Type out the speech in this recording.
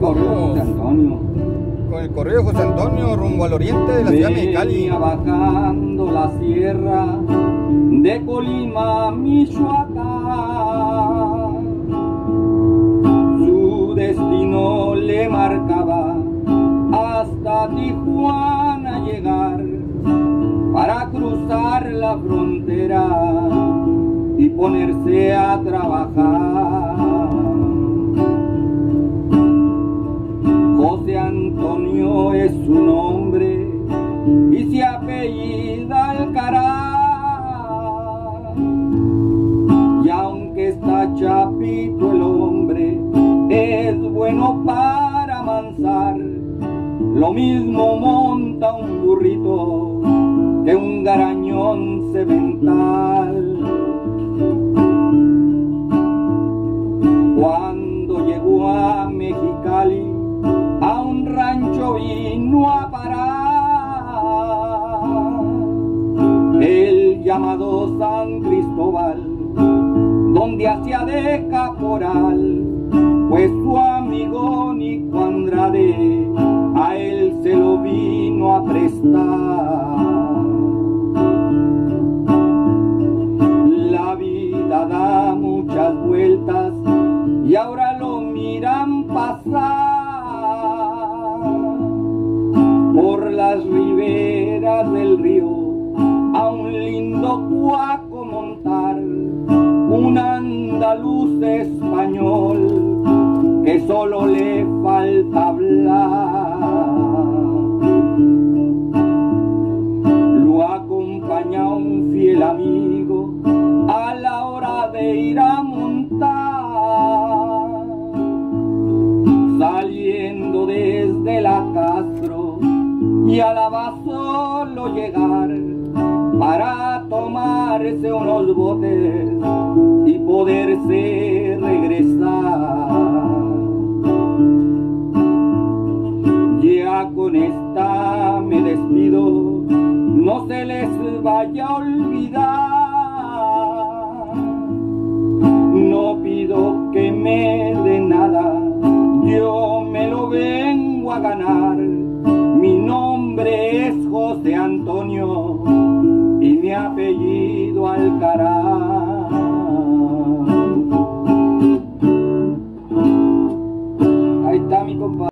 correo de José Antonio. Con el correo de José Antonio rumbo al oriente de la ciudad de Mexicali. Venía bajando la sierra de Colima, Michoacán. Su destino le marcaba hasta Tijuana llegar para cruzar la frontera y ponerse a trabajar. José Antonio es su nombre y se apellida Alcaraz. Y aunque está chapito el hombre, es bueno para amansar. Lo mismo monta un burrito que un garañón semental. Cuando llegó a Mexicali, a un rancho vino a parar, el llamado San Cristóbal, donde hacía de caporal, pues su amigo Nico Andrade a él se lo vino a prestar. La vida da muchas vueltas y ahora lo miran pasar por las riberas del río, a un lindo cuaco montar, un andaluz español que solo le falta hablar. Lo acompaña un fiel amigo a la hora de ir a montar, saliendo desde la Castro, y a la va solo llegar para tomarse unos botes y poderse regresar. Ya con esta me despido, no se les vaya a olvidar. No pido que me dé nada, yo